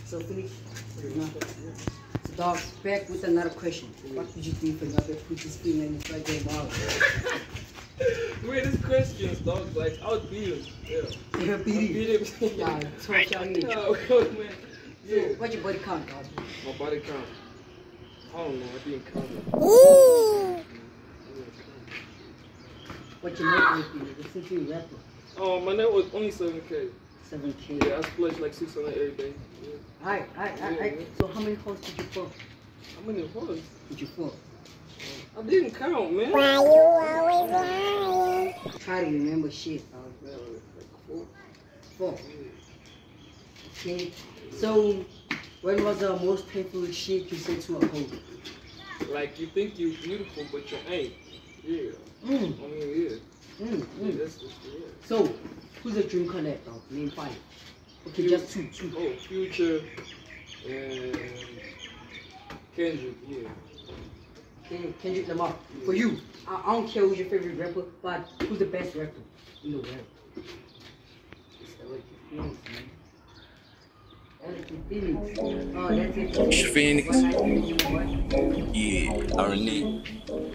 So finish. No. So dog, back with another question. What would you do if another put his finger in his right ball? Wait, this questions, dog. Like, I would beat him. Yeah. You beat him? Yeah, 12 y'all need. No, man. Yeah. So, what's your body count, dog? My body count. I don't know. I didn't count it. What's your net worth, nigga? Since you're a rapper. Oh, my net was only 7K. 7K. Yeah, I splash like 600 every day. Yeah. Alright. So how many hoes did you fuck? How many hoes did you fuck? I didn't count, man. Why you always lying? Try to remember shit, dog. Like 4. Okay. So, when was the most painful shit you said to a hoe? Like, you think you're beautiful, but you ain't. Yeah. I mean, yeah. Yeah, that's yeah. So, who's a dream collect, dog? Name 5. Okay, just two. Oh, Future and Kendrick, yeah. Okay, Kendrick Lamar. Yeah. For you, I don't care who's your favorite rapper, but who's the best rapper in the world? It's Electric Phoenix. Oh, that's it. Phoenix. Yeah, I renege.